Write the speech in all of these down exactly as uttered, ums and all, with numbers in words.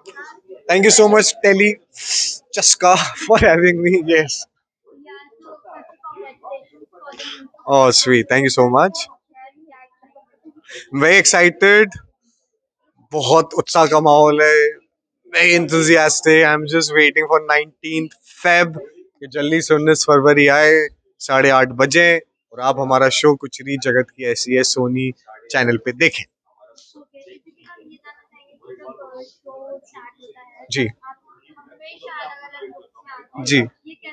Thank you so much, Telly Chaska, for having me. Yes. Oh, sweet. Thank you so much. Very excited. बहुत उत्साह का माहौल है. Very enthusiastic. I'm just waiting for nineteenth Feb कि जल्दी से उन्नीस फरवरी आए, साढ़े आठ बजे, और आप हमारा शो कुछ री जगत की ऐसी है सोनी चैनल पे देखें. जी. जी.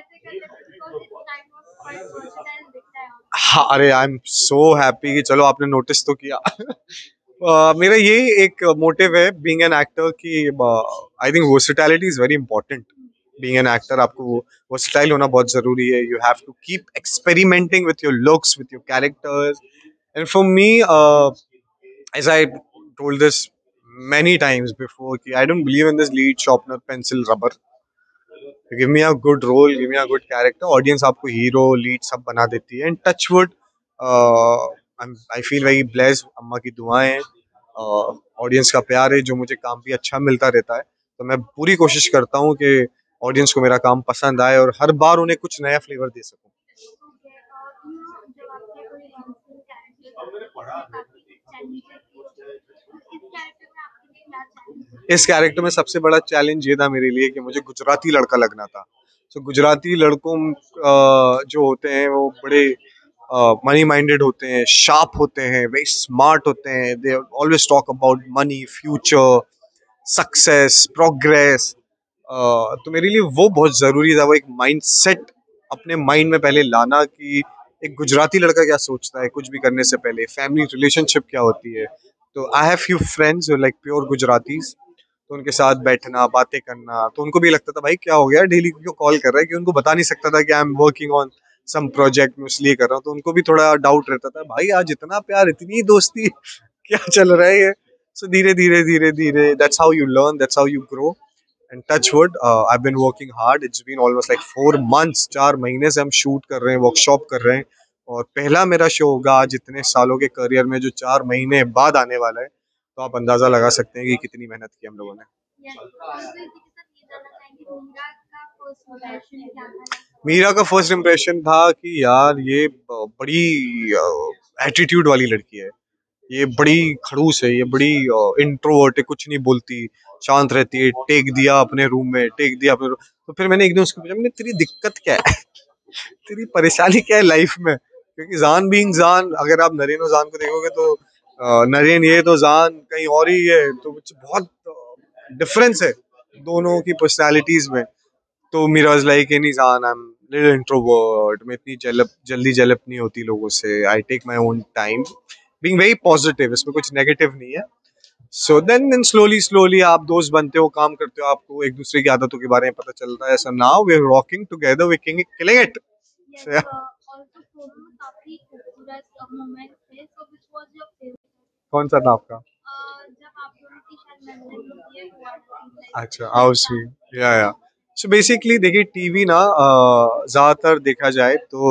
हाँ, अरे आई एम सो हैप्पी कि चलो आपने नोटिस तो किया. Uh, मेरा यही एक मोटिव है बीइंग एन एक्टर कि I think versatility is very important. Being an actor आपको वर्सेटाइल होना बहुत जरूरी है. You have to keep experimenting with your looks, with your characters. And for me, as I told this many times before, कि I don't believe in this lead sharpener pencil rubber. Give me a good role, give me a good character. Audience आपको hero, lead सब बना देती है. And touch wood, uh, I'm, I feel very blessed. अम्मा की दुआएं हैं, audience का प्यार है, जो मुझे काम भी अच्छा मिलता रहता है. तो मैं पूरी कोशिश करता हूँ कि ऑडियंस को मेरा काम पसंद आए और हर बार उन्हें कुछ नया फ्लेवर दे सकूं. इस कैरेक्टर में सबसे बड़ा चैलेंज ये था मेरे लिए कि मुझे गुजराती लड़का लगना था. तो गुजराती लड़कों अ, जो होते हैं वो बड़े मनी माइंडेड होते हैं, शार्प होते हैं, वेरी स्मार्ट होते हैं. They always talk about money, future, success, progress. तो मेरे लिए वो बहुत ज़रूरी था, वो एक माइंडसेट अपने माइंड में पहले लाना कि एक गुजराती लड़का क्या सोचता है कुछ भी करने से पहले, फैमिली रिलेशनशिप क्या होती है. तो I have few friends like pure Gujaratis. तो उनके साथ बैठना, बातें करना, तो उनको भी लगता था भाई क्या हो गया डेली क्यों कॉल कर रहा है, कि उनको बता नहीं सकता था कि I am working on some project में, इसलिए कर रहा हूँ. तो उनको भी थोड़ा डाउट रहता था, भाई आज इतना प्यार, इतनी दोस्ती, क्या चल रहा है ये. सो धीरे धीरे धीरे धीरे that's how you learn, that's how you grow. And touch wood, I have been working hard. It's been almost like four months, चार महीने से हम शूट कर रहे हैं, वर्कशॉप कर रहे हैं. और पहला मेरा शो होगा आज इतने सालों के करियर में जो चार महीने बाद आने वाला है. तो आप अंदाजा लगा सकते हैं कि कितनी मेहनत की हम लोगों ने. मीरा का फर्स्ट इम्प्रेशन था कि यार ये बड़ी एटीट्यूड वाली लड़की है, ये बड़ी खड़ूस है, ये बड़ी इंट्रोवर्ट है, कुछ नहीं बोलती, शांत रहती है. टेक दिया अपने रूम में, टेक दिया अपने रूम. तो फिर मैंने एक दिन उसको पूछा, मैंने तेरी दिक्कत क्या है, तेरी परेशानी क्या है लाइफ में. क्योंकि जान बीइंग जान, अगर आप नरेन और जान को देखोगे तो अ, नरेन ये तो जान कहीं और ही है. तो बहुत डिफरेंस है दोनों की पर्सनालिटीज में. तो मीरा वाज लाइक एनी जान, आई एम लिटिल इंट्रोवर्ट, मैं इतनी जलब जल्दी जलब नहीं होती लोगों से, I take my own time, being very positive, इसमें कुछ नेगेटिव नहीं है. So then then slowly slowly आप दोस्त बनते हो, काम करते हो, आपको एक दूसरे की आदतों के बारे में पता चलता है. So now we are rocking together, we king killing it. कौन सा था आपका? अच्छा, हाउ स्वीट. या या सो बेसिकली देखिए, टीवी ना अ, ज्यादातर देखा जाए तो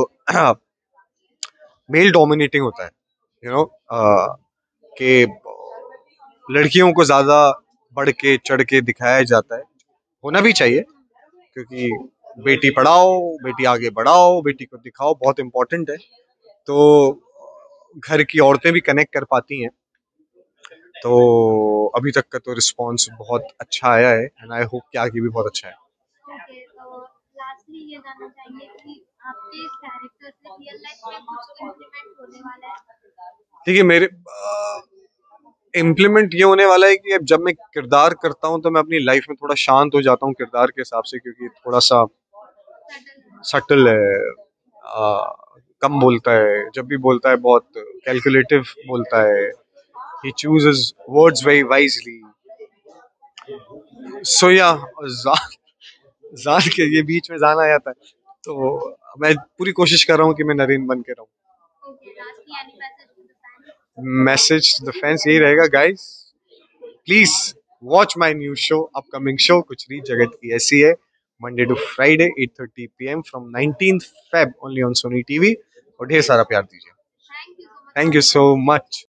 मेल डोमिनेटिंग होता है. यू नो कि लड़कियों को ज्यादा बढ़ के चढ़ के दिखाया जाता है. होना भी चाहिए, क्योंकि बेटी पढ़ाओ, बेटी आगे बढ़ाओ, बेटी को दिखाओ, बहुत इम्पोर्टेंट है. तो घर की औरतें भी कनेक्ट कर पाती हैं. तो अभी तक का तो रिस्पांस बहुत अच्छा आया है, एंड आई होप कि आगे भी बहुत अच्छा है. देखिए मेरे इम्प्लीमेंट ये होने वाला है कि अब जब मैं किरदार करता हूँ तो मैं अपनी लाइफ में थोड़ा शांत हो जाता हूँ किरदार के हिसाब से, क्योंकि थोड़ा सा सटल है, आ, कम बोलता है, जब भी बोलता है बहुत कैलकुलेटिव बोलता है. he chooses words very wisely. so yeah, जान जान के ये बीच में जान आ जाता है. तो मैं पूरी कोशिश कर रहा हूँ कि मैं नरेन बन के रहूँ. मैसेज टू द फैंस यही रहेगा, guys please watch my new show, upcoming show कुछ नहीं जगत की ऐसी है, Monday to Friday eight thirty p m from nineteenth Feb only on Sony TV. और ढेर सारा प्यार दीजिए. Thank you so much.